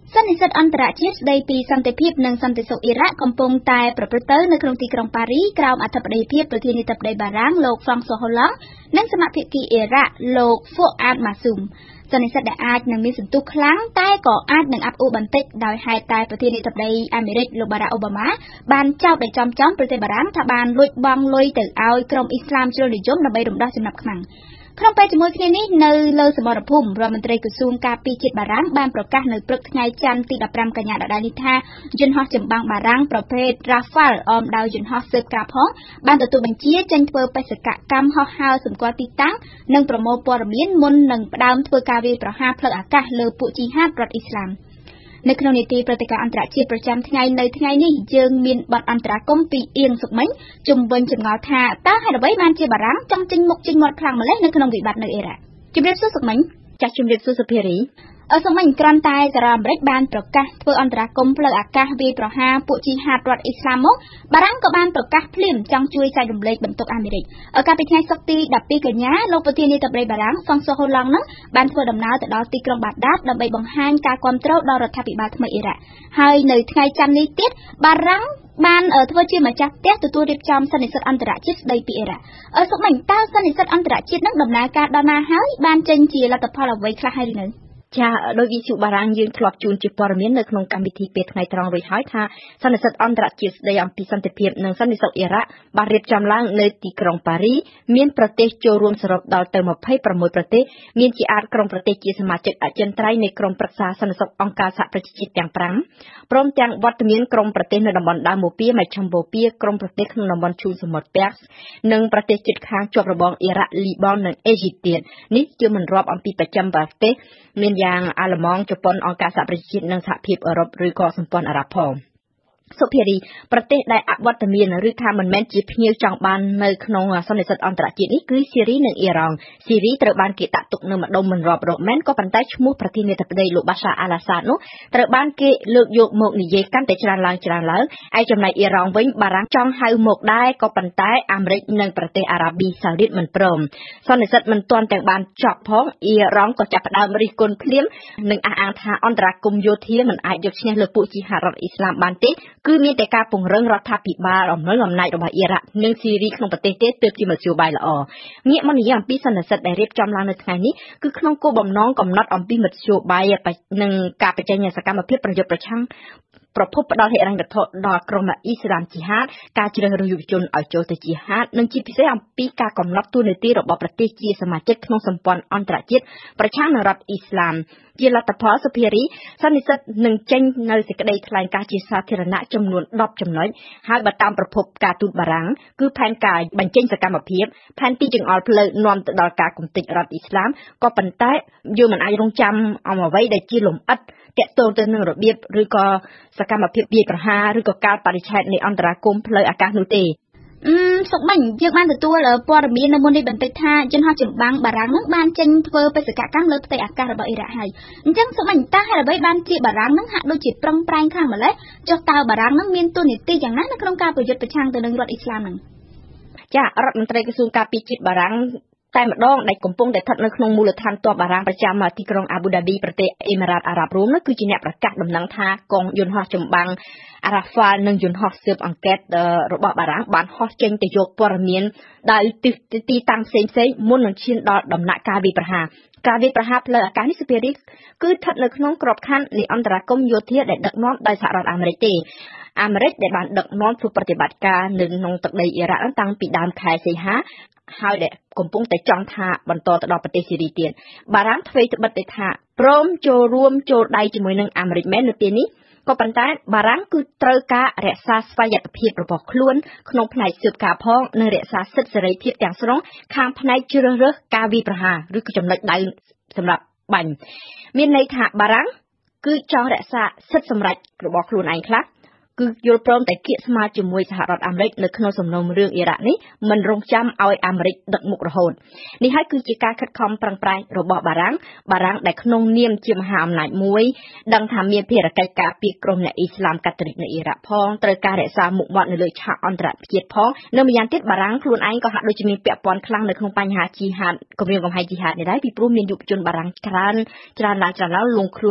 សន្និសីទអន្តរជាតិស្ដីពីសន្តិភាពនិងសន្តិសុខអ៊ីរ៉ាក់កំពុងតែប្រព្រឹត្តទៅនៅក្នុងទីក្រុងប៉ារីក្រោមអធិបតីភាពប្រធានាធិបតីបារាំងលោកហ្វ្រង់ស៊ួសហូឡង់និងសមាភិកីអ៊ីរ៉ាក់លោកហ្វូអាតម៉ាស៊ូមសន្និសីទដែលអាចនឹងមានសន្ទុះខ្លាំងតែក៏អាចនឹងអាប់អួរបន្តិចដោយហេតុតែប្រធានាធិបតីអាមេរិកលោកបារ៉ាក់អូបាម៉ាបានចោទដោយចំប្រទេសបារាំងថាបានលួចបង់លុយទៅឲ្យក្រុមអ៊ីស្លាមជ្រុលនិយមដើម្បីរំដោះចំណាប់ខ្មាំងក្នុងពេលជាមួយគ្នានេះនៅលើសមរភូមិរដ្ឋមន្ត្រីក្រសួងការពារជាតិបារាំងបានប្រកាសនៅព្រឹកថ្ងៃច័ន្ទទី15កញ្ញាដដែលនេះថាយន្តហោះចម្បាំងបារាំងប្រភេទ Rafale អមដោយយន្តហោះស៊ើបការផងបានទទួលបញ្ជាចេញធ្វើបេសកកម្មហោះហើរសម្គាល់ទីតាំងនិងប្រមូលព័ត៌មានមុននឹងផ្ដើមធ្វើការវាយប្រហារផ្លូវអាកាសលើពួកជីហាតរដ្ឋអ៊ីស្លាមនៅក្នុងនីតិព្រឹត្តិការណ៍អន្តរជាតិប្រចាំថ្ងៃនៅថ្ងៃនេះយើងមានបទអន្តរាគមន៍ពីអៀងសុកមិញជំវិញចម្ងល់ថាតើហេតុអ្វីបានជាបារាំងចង់ចេញមុខចេញមាត់ខ្លាំងម្ល៉េះនៅក្នុងវិបត្តិនៅអ៊ីរ៉ាក់ជំរាបសួរសុកមិញចាស់ជំរាបសួរសុភារីសុកមិញគ្រាន់តែសារអាមេរិកបានប្រកាសធ្វើអន្តរាគមន៍ផ្លូវអាកាសវាយប្រហារពួកជីហាតរដ្ឋអ៊ីស្លាមមកបារាំងក៏បានប្រកាសភ្លាមចង់ជួយចែករំលែកបន្ទុកអាមេរិកកាលពីថ្ងៃសុក្រទី12កញ្ញាលោកប្រធានាធិបតីបារាំងហ្វ្រង់ស៊ួសហូឡង់នឹងបានធ្វើដំណើរទៅដល់ទីក្រុងបាដាតដើម្បីបង្ហាញការគាំទ្រដល់រដ្ឋាភិបាលថ្មីអ៊ីរ៉ាក់ហើយនៅថ្ងៃច័ន្ទនេះទៀតបារាំងបានធ្វើជាម្ចាស់ផ្ទះទទួលរៀបចំសន្និសីទអន្តរជាតិស្ដីពីអ៊ីរ៉ាក់សុកមិញតើសន្និសីទអន្តរជាតិនឹងដំណើរការដល់ណាហើយបានចេញជាលទ្ធផលអ្វីខ្លះហើយឬនៅចាដោយវិទ្យុបារាំងយើងធ្លាប់ជួនជាព័ត៌មាននៅក្នុងកម្មវិធីពេលថ្ងៃត្រង់រួចហើយថាសន្និសីទអន្តរជាតិស្ដីអំពីសន្តិភាពនិងសន្តិសុខអ៊ីរ៉ាក់បានរៀបចំឡើងនៅទីក្រុងប៉ារីមានប្រទេសចូលរួមសរុបដល់ទៅ26ប្រទេសមានជាអាចក្រុមប្រទេសជាសមាជិកអចិន្ត្រៃយ៍នៃក្រុមប្រឹក្សាសន្តិសុខអង្គការសហប្រជាជាតិទាំង5ព្រមទាំងវត្តមានក្រុមប្រទេសនៅតំបន់ដើមបូព៌ាមជ្ឈិមបូព៌ាក្រុមប្រទេសក្នុងតំបន់ឈូសមុទ្រប៉ែកនិងប្រទេសជិតខាងជាប់របងអ៊ីរ៉ាក់លីបននិងអេស៊ីបទៀតនេះជាមិនរាប់អំពីប្រចាំប្រទេសមានយ៉ាងអាល្លឺម៉ង់ជប៉ុនអង្គការសហប្រជាជាតិនិងសហភាពអឺរ៉ុបឬក៏សម្ព័ន្ធអារ៉ាប់ផងសុភារីប្រទេសដែលអវត្តមានឬថាមិនមែនជាភ្ញៀវចង់បាននៅក្នុងសន្និសីទអន្តរជាតិនេះគឺស៊ីរីនិងអ៊ីរ៉ង់ស៊ីរីត្រូវបានគេដាក់ទុកនៅម្ដុំមិនរាប់រកមែនក៏ប៉ុន្តែឈ្មោះប្រធានាធិបតីលោកបាសាអាល់អាសាដនោះត្រូវបានគេលើកយកមកនិយាយកាន់តែច្រើនឡើងឯចំណែកអ៊ីរ៉ង់វិញបារាំងចង់ហៅមកដែរក៏ប៉ុន្តែអាមេរិកនិងប្រទេសអារ៉ាប៊ីសាអូឌីតមិនព្រមសន្និសីទមិនទាន់ទាំងបានចប់ផងអ៊ីរ៉ង់ក៏ចាប់ផ្ដើមរិះគន់ភ្លាមនិងអះអាងថាអន្តរាគមន៍យោធាមិនអាចយកឈ្នះលើពួកជីហាតរដ្ឋអ៊ីស្លាមបានទេគឺមានតែការពង្រឹងរដ្ឋាភិបាលអំណអំណាចរបស់អ៊ីរ៉ាក់និងស៊ីរីក្នុងប្រទេសទេទើបជាមធ្យោបាយល្អងាកមកនិយាយអំពីសន្និសីទដែលរៀបចំឡើងនៅថ្ងៃនេះគឺក្នុងគោលបំណងកំណត់អំពីមធ្យោបាយនិងការបញ្ចេញសកម្មភាពប្រយុទ្ធប្រឆាំងប្រភពផ្ដល់ហិរញ្ញវត្ថុដល់ក្រុមអ៊ីស្លាមជីហាតការជ្រើសរើសយុវជនឲ្យចូលទៅជីហាតនិងជាពិសេសអំពីការកំណត់ទូនាទីរបស់ប្រទេសជាសមាជិកក្នុងសម្ព័ន្ធអន្តរជាតិប្រឆាំងនឹងរដ្ឋអ៊ីស្លាមជាលទ្ធផលសុភារីសន្និសីទនឹងចេញនៅសេចក្តីថ្លែងការណ៍ជាសាធារណៈចំនួន10ចំណុចហើយបើតាមប្រភពការទូតបារាំងគឺផែនការបញ្ចេញសកម្មភាពផែនទីចង្អុលផ្លូវនាំទៅដល់ការគំទេចរដ្ឋអ៊ីស្លាមក៏ប៉ុន្តែយើងមិនអាចរងចាំអំអ្វីដែលជាលំអិតតាក់ទងទៅនឹងរបៀបឬក៏សកម្មភាពវាយប្រហារឬក៏ការបដិឆេទនៃអន្តរាគមន៍ផ្លូវអាកាសនោះទេសុកមិញយើងបានទទួលព័ត៌មាននៅមុននេះបន្តិចថាយន្តហោះចម្បាំងបារាំងនឹងបានចេញធ្វើបេសកកម្មលើផ្ទៃអាកាសរបស់អ៊ីរ៉ាក់ហើយអញ្ចឹងសុកមិញតើហេតុអ្វីបានជាបារាំងនឹងហាក់ដូចជាប្រឹងប្រែងខ្លាំងម្ល៉េះចុះតើបារាំងនឹងមានទូនាទីយ៉ាងណានៅក្នុងការប្រយុទ្ធប្រឆាំងទៅនឹងរដ្ឋអ៊ីស្លាមនឹងចារដ្ឋមន្ត្រីក្រសួងការពារជាតិបារាំងតែម្ដងដែលកំពុងតែស្ថិតនៅក្នុងមូលដ្ឋានទ័ពបារាំងប្រចាំទីក្រុងអាប៊ូដាប៊ីប្រទេសអ៊ីម៉ារ៉ាតអារ៉ាប់រួមនោះគឺជាអ្នកប្រកាសដំណឹងថាកងយន្តហោះចម្បាំងអារ៉ាហ្វាល់និងយន្តហោះស៊ើបអង្កេតរបស់បារាំងបានហោះចេញទៅយកព័ត៌មានដោយទីតាំងផ្សេងៗមុននឹងឈានដល់ដំណាក់កាលវាយប្រហារផ្លូវអាកាសនេះសុភារីគឺស្ថិតនៅក្នុងក្របខ័ណ្ឌនៃអន្តរាគមន៍យោធាដែលដឹកនាំដោយសហរដ្ឋអាមេរិកទេអាមេរិកដែលបានដឹកនាំធ្វើប្រតិបត្តិការនៅក្នុងទឹកដីអ៊ីរ៉ាក់តាំងពីដើមខែសីហាហើយដែលកំពុងតែចង់ថាបន្តទៅដល់ប្រទេសស៊ីរីទៀតបារាំងធ្វើត្បិតតែថាព្រមចូលរួមចូលដៃជាមួយនឹងអាមេរិកមែននៅពេលនេះក៏ប៉ុន្តែបារាំងគឺត្រូវការរក្សាស្វ័យយ័តភាពរបស់ខ្លួនក្នុងផ្នែកស៊ើបការផងនិងរក្សាសិទ្ធិសេរីភាពទាំងស្រុងខាងផ្នែកជ្រើសរើសការវាយប្រហារឬក៏ចំណុចដៅសម្រាប់បាញ់មានន័យថាបារាំងគឺចង់រក្សាសិទ្ធិសម្រេចរបស់ខ្លួនឯងខ្លះគឺយល់ព្រមតែគៀកស្មារជាមួយសហរដ្ឋអាមេរិកនៅក្នុងសំណុំរឿងអ៊ីរ៉ាក់នេះមិនរងចាំឲ្យអាមេរិកដឹកមុខរហូតនេះហើយគឺជាការខិតខំប្រឹងប្រែងរបស់បារាំងដែលក្នុងនាមជាមហាអំណាចមួយដឹងថាមានភារកិច្ចការពារក្រុមអ្នកអ៊ីស្លាមកាតូលិកនៅអ៊ីរ៉ាក់ផងត្រូវការរក្សាមុខមាត់នៅលើឆាកអន្តរជាតិផងនៅម្យ៉ាងទៀតបារាំងខ្លួនឯងក៏ហាក់ដូចជាមានពាក់ព័ន្ធខ្លាំងនៅក្នុងបញ្ហាជីហាតគម្រាមកំហែងជីហាតនេះដែរពីព្រោះមានយុវជនបារាំងច្រើនឡើងលងខ្លួននៅ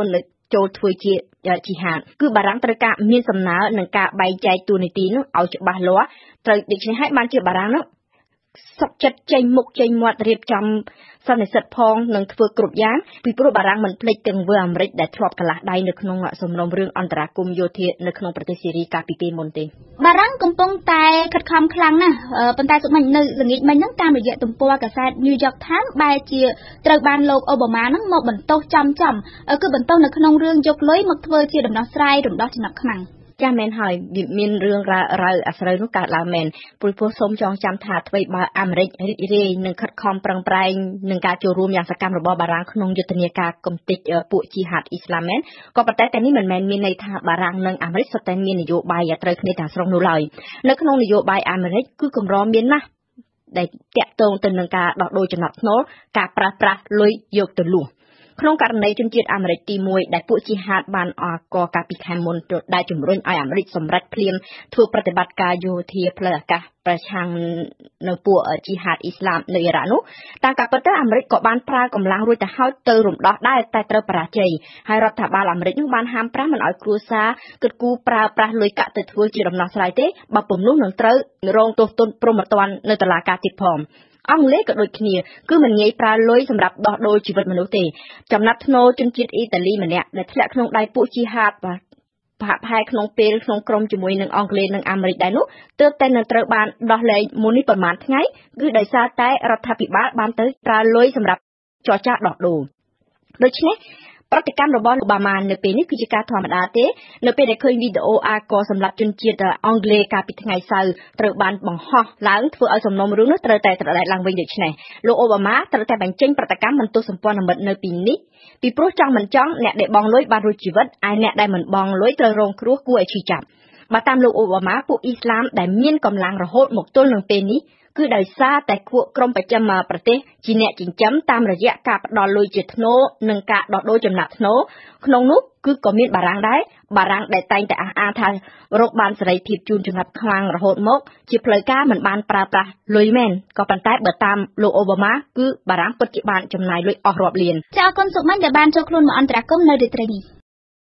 ចូលធ្វើជាជីហាតគឺបារាំងត្រូវការមានសំណើនឹងការបែងចែកតួនាទីនោះឲ្យច្បាស់លាស់ត្រូវដូច្នេះហើយបានជាបារាំងនោះសុខចិត្តចេញមុខចេញមាត់រៀបចំសន្និសីទផងនឹងធ្វើគ្រប់យ៉ាងពីព្រោះបារាំងមិនភ្លេចទាំងវើអាមេរិកដែលធ្លាប់កន្លះដៃនៅក្នុងសំណុំរឿងអន្តរាគមន៍យោធានៅក្នុងប្រទេសសេរីកាលពីពេលមុនទេបារាំងកំពុងតែខិតខំខ្លាំងណាស់ប៉ុន្តែសុខមិញនៅល្ងាចមិញហ្នឹងតាមរយៈទំព័រកាសែត New York Times បែរជាត្រូវបានលោកអូបាម៉ាហ្នឹងមកបន្ទោសចំគឺបន្ទោសនៅក្នុងរឿងយកលុយមកធ្វើជាដំណោះស្រាយរំដោះចំណាប់ខ្មាំងចាមែនហើយវាមានរឿងរ៉ាវអាស្រូវនោះកើតឡើងមែនព្រោះសូមចងចាំថាអ្វីបើអាមេរិករីករាយនឹងខិតខំប្រឹងប្រែងនឹងការចូលរួមយ៉ាងសកម្មរបស់បារាំងក្នុងយុទ្ធនាការកំទេចពួកជីហាតអ៊ីស្លាមមែនក៏ប៉ុន្តែតែនេះមិនមែនមានន័យថាបារាំងនិងអាមេរិកសុទ្ធតែមាននយោបាយត្រូវគ្នាទាំងស្រុងនោះឡើយនៅក្នុងនយោបាយអាមេរិកគឺកម្រមានណាស់ដែលតាក់ទងទៅនឹងការដោះដូរចំណាប់ធ្នូការប្រើប្រាស់លុយយកទៅលួចក្នុងករណីជនជាតិអាមេរិកទី1ដែលពួកជីហាតបានអកកាលពីខែមុនដែលជំរុញឲ្យអាមេរិកសម្រេចភ្លាមធ្វើប្រតិបត្តិការយោធាផ្លូវអាកាសប្រឆាំងនៅពួកជីហាតអ៊ីស្លាមនៅអ៊ីរ៉ាក់នោះតាមការពិតទៅអាមេរិកក៏បានប្រើកម្លាំងរួចទៅហើយទៅរំដោះដែរតែត្រូវបរាជ័យហើយរដ្ឋាភិបាលអាមេរិកនោះបានហាមប្រាមមិនឲ្យគ្រួសារគិតគូរប្រើប្រាស់លុយកាក់ទៅធ្វើជាដំណោះស្រាយទេបើពុំនោះនឹងត្រូវរងទោសទណ្ឌព្រហ្មទណ្ឌនៅតុលាការទៀតផងអង់គ្លេសក៏ដូចគ្នាគឺមិនងាយប្រើលុយសម្រាប់ដោះដូរជីវិតមនុស្សទេចំណាត់ធ្នូជនជាតិអ៊ីតាលីម្នាក់ដែលធ្លាក់ក្នុងដៃពួកជីហាតប្រហែលក្នុងពេលក្នុងក្រុមជាមួយនឹងអង់គ្លេសនិងអាមេរិកដែរនោះទើបតែនឹងត្រូវបានដោះលែងមុននេះប្រហែលថ្ងៃគឺដោយសារតែរដ្ឋាភិបាលបានទៅប្រើលុយសម្រាប់ចរចាដោះដូរដូច្នេះប្រតិកម្មរបស់អូបាម៉ានៅពេលនេះគឺជាការធម្មតាទេនៅពេលដែលឃើញវីដេអូអាកសម្រាប់ជនជាតិអង់គ្លេសកាលពីថ្ងៃសៅរ៍ត្រូវបានបង្ហោះឡើងធ្វើឲ្យសំណុំរឿងនោះត្រូវតែត្រដែតឡើងវិញដូច្នេះលោកអូបាម៉ាត្រូវតែបញ្ចេញប្រតិកម្មបន្ទោសសម្ព័ន្ធមិត្តនៅពីនេះពីព្រោះចង់មិនចង់អ្នកដែលបង់លុយបានរួចជីវិតឯអ្នកដែលមិនបង់លុយត្រូវរងគ្រោះគួរឲ្យឈឺចាប់បើតាមលោកអូបាម៉ាពួកអ៊ីស្លាមដែលមានកម្លាំងរហូតមកទល់នឹងពេលនេះគឺដោយសារតែក្រុមប្រចាំប្រទេសជាអ្នកចិញ្ចឹមតាមរយៈការផ្ដល់លុយជាធ្នូនិងការដោះដូរចំណាប់ធ្នូក្នុងនោះគឺក៏មានបារាំងដែរបារាំងដែលតែងតែអះអាងថារកបានសេរីភាពជូនចំណាប់ខ្លាំងរហូតមកជាផ្លូវការមិនបានប្រើប្រាស់លុយមែនក៏ប៉ុន្តែបើតាមលោកអូបាម៉ាគឺបារាំងពិតជាបានចំណាយលុយអស់រាប់លានចាអរគុណសុខមិញដែលបានចូលខ្លួនមកអន្តរាគមន៍នៅរាត្រីនេះ